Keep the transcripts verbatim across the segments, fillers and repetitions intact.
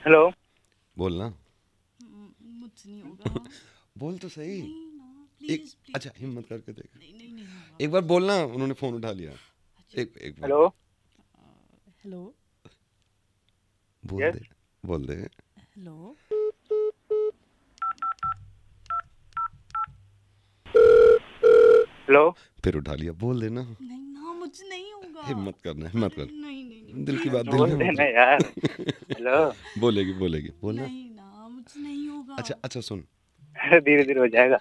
Hello. बोलना। मुझसे नहीं होगा। बोल तो सही। नहीं ना, प्लीज, एक प्लीज, अच्छा हिम्मत करके देख। नहीं नहीं नहीं होगा। एक बार बोलना। उन्होंने फोन उठा लिया। एक एक बार हेलो। हेलो। बोल Yes? दे बोल दे। हेलो। हेलो। फिर उठा लिया। बोल देना। नहीं ना, मुझसे नहीं होगा। हिम्मत करना हिम्मत कर। नहीं नहीं नहीं, दिल की बात दिल बोल में मत देना रख। यार। हेलो। बोलेगी बोलेगी बोलना। नहीं ना, मुझसे नहीं होगा। अच्छा अच्छा सुन। अरे धीरे धीरे हो जाएगा।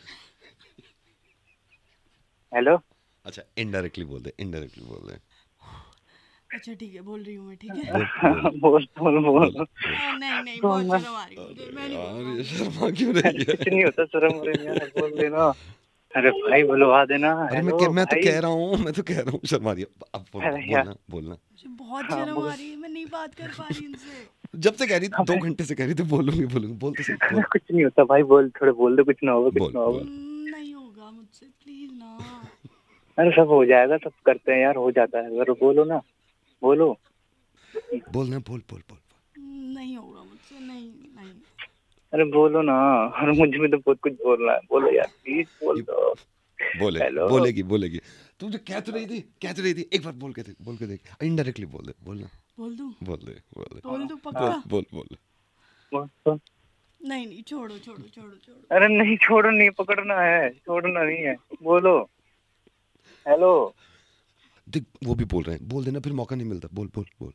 हेलो। अच्छा इनडायरेक्टली बोल दे इनडायरेक्टली बोल दे। अच्छा ठीक है, बोल रही हूँ मैं, ठीक है। बोल बोल बोल बोल बोल। बोल। आ, नहीं नहीं, बोल बहुत ना। शर्म आ रही है मुझे, मैं नहीं यार बोल ये पाऊंगी। शर्मा क्यों रही कुछ है? नहीं होता, शर्म हो रही है यार, बोल देना। अरे भाई बुलवा देना। अरे मैं हेलो कह, मैं तो भाई। कह रहा हूँ मैं तो कह रहा हूँ शर्मा रही है। अब बोल, अरे यार। बोलना बोलना। मुझे बहुत हाँ, शर्म बोल। आ रही है, मैं नहीं बात कर पा रही इनसे। जब से कह रही थी दो घंटे से कह रही थी बोलूंगी बोलूंगी। बोल तो सही बोल कुछ नहीं होता भाई, बोल थोड़े बोल दो, कुछ ना होगा कुछ बोल ना होगा। बोल। हम्म, नहीं होगा मुझसे, प्लीज ना। अरे सब हो जाएगा, सब करते हैं यार, हो जाता है। अगर बोलो ना, बोलो। बोलना बोल बोल बोल बोल। हम्म, नहीं होगा मुझसे, नहीं नहीं। अरे बोलो ना। अरे मुझे भी तो बहुत कुछ बोलना है, बोलो यार प्लीज बोल ये दो। बोले हेलो। बोलेगी बोलेगी। तू जो कह तो रही थी कह तो रही थी एक बार बोल के देख बोल के देख इनडायरेक्टली बोल दे बोलना। बोल दूं? बोल दे बोल दे बोल दूं बोल पक्का? बोल बोल। बोल, बोल। नहीं नहीं, छोड़ो छोड़ो छोड़ो छोड़ो। अरे नहीं, छोड़ो नहीं, पकड़ना है, छोड़ना नहीं है, बोलो। हेलो। देख वो भी बोल रहे हैं बोल देना फिर मौका नहीं मिलता। बोल बोल बोल।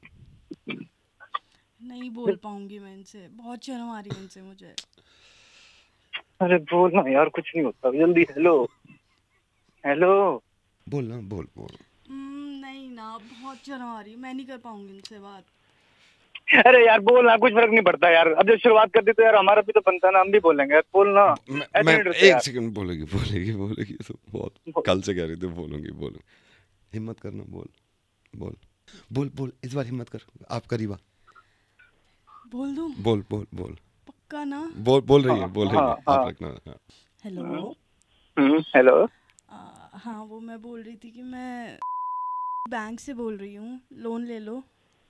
नहीं बोल पाऊंगी मैं इनसे, बहुत शर्म आ रही है इनसे मुझे। अरे बोलना यार, कुछ नहीं होता, जल्दी। हेलो। हेलो। बोलना बोल बोल। हम्म, नहीं ना, बहुत शर्म आ रही है, मैं नहीं कर पाऊंगी इनसे बात। अरे यार बोलना, कुछ फर्क नहीं पड़ता यार। अब जब शुरुआत कर दी तो यार हमारा भी तो बनता ना, हम भी बोलेंगे यार, बोलना। मैं, ऐसे मैं नहीं डरते एक यार। सेकंड बोलेगी बोलेगी बोलेगी तो बहुत कल से कह रही थी बोलूंगी बोलूंगी। हिम्मत करना बोल बोल बोल बोल इस बार हिम्मत कर। आप करीबा बोल दूं? बोल बोल बोल पक्का ना? बोल बोल रही है बोल रही हाँ, है हाँ। आप रखना। हाँ। हेलो। हम्म, हेलो। आ, हाँ, वो मैं बोल रही थी कि मैं बैंक से बोल रही हूँ, लोन ले लो।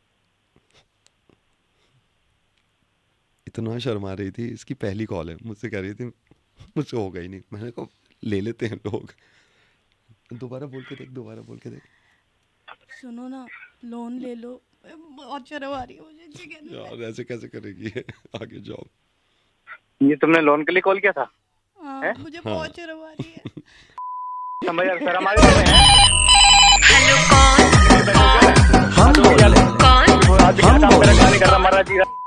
इतना शर्मा रही थी। इसकी पहली कॉल है मुझसे कह रही थी मुझसे होगा ही नहीं। मैंने कहा ले लेते हैं लोग। दोबारा बोल के देख दोबारा बोल के देख। सुनो ना, लोन ले लो। बहुत शर्म आ रही है मुझे इनसे कहने में। यार ऐसे कैसे करेगी ये आगे जॉब। ये तुमने लोन के लिए कॉल किया था? हाँ, है? मुझे हाँ। बहुत शर्म आ रही है। समझ यार, शर्म आ रही है। हेलो कौन? हम बोले। कौन? आज काम कर रहा, गाली कर रहा, मारा जी रहा।